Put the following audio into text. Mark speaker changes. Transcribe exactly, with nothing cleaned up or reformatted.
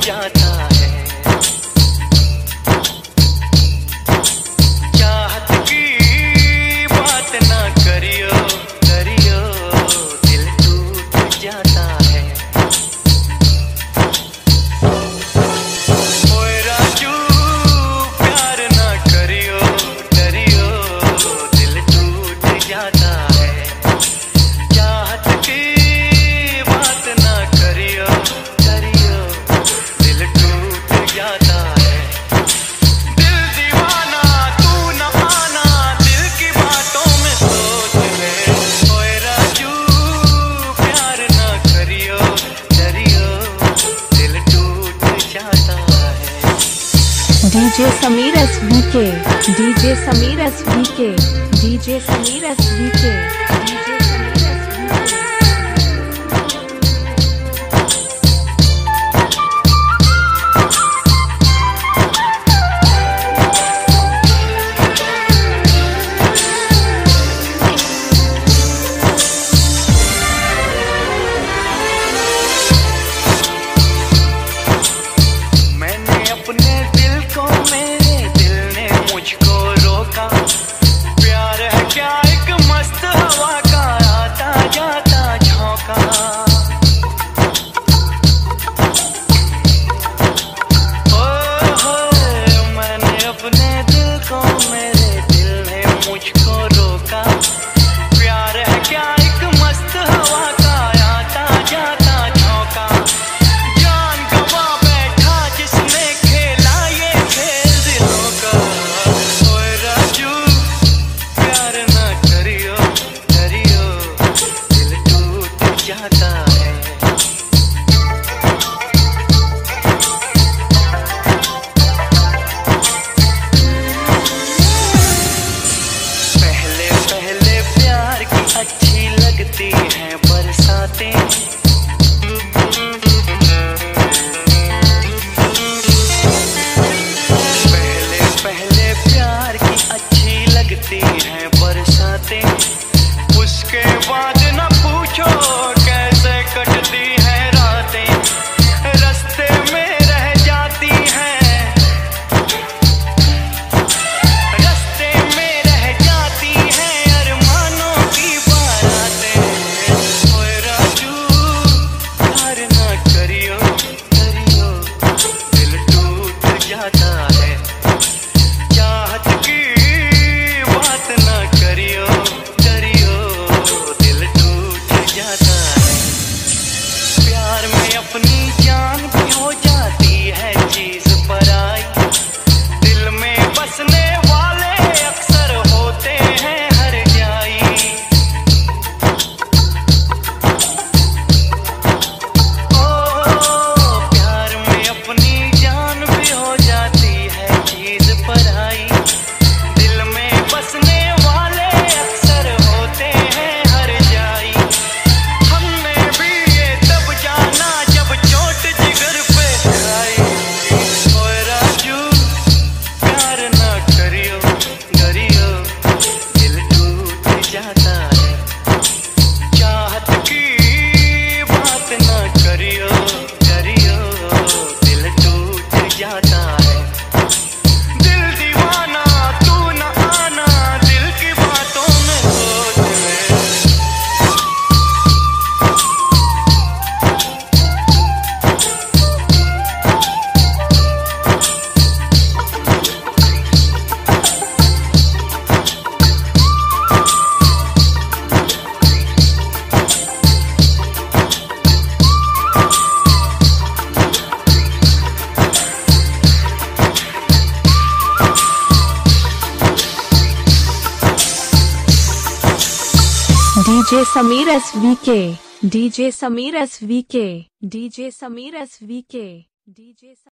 Speaker 1: जाता है। चाहत की बात ना करियो करियो, दिल टूट जाता है। ओए राजू प्यार ना करियो करियो, दिल टूट जाता है। चाहत की बात ना करियो करियो, दिल टूट जाता है। दिल दीवाना तू न आना, दिल की बातों में सोच ले। ओए राजू प्यार ना करियो करियो, दिल टूट जाता है।
Speaker 2: DJ Sameer S V K, DJ Sameer S V K, DJ Sameer S V K, DJ Sameer S V K.
Speaker 1: मैंने अपने दिल को, मेरे दिल ने मुझको रोका। प्यार है क्या एक मस्त हवा का आता जाता झोंका। ओ हो मैंने अपने दिल को, मेरे दिल ने मुझको रोका। प्यार है क्या एक मस्त हवा का आता जाता झोंका। जान गवा बैठा जिसने खेला ये खेल दिलों का। ओए राजू प्यार ना करियो करियो, दिल टूट जाता है। पहले पहले प्यार की अच्छी लगती हैं बरसातें। पहले पहले प्यार की अच्छी लगती हैं बरसातें। उसके बाद न पूछो कैसे कटती हैं रातें। रास्ते में रह जाती हैं, रास्ते में रह जाती हैं अरमानों की बारातें। ओए राजू प्यार ना करियो करियो, दिल टूट जाता है। चाहत की बात ना करियो करियो, दिल टूट जाता है। प्यार में अपनी जान भी हो जाती है चीज पराई। दिल में बसने वाले अक्सर होते हैं हर जाई। ओ प्यार में अपनी जान भी हो जाती है चीज पराई। दिल में बसने वाले अक्सर होते हैं हर जाई। हमने भी ये तब जाना जब चोट जिगर पे खाई। ओए राजू प्यार ना करियो करियो, दिल टूट जाता है। चाहत की बात ना करियो करियो, दिल टूट जाता है। दिल दीवाना तू न आना, दिल की बातों में सोच ले।
Speaker 2: DJ Sameer S V K, DJ Sameer S V K, DJ Sameer S V K, DJ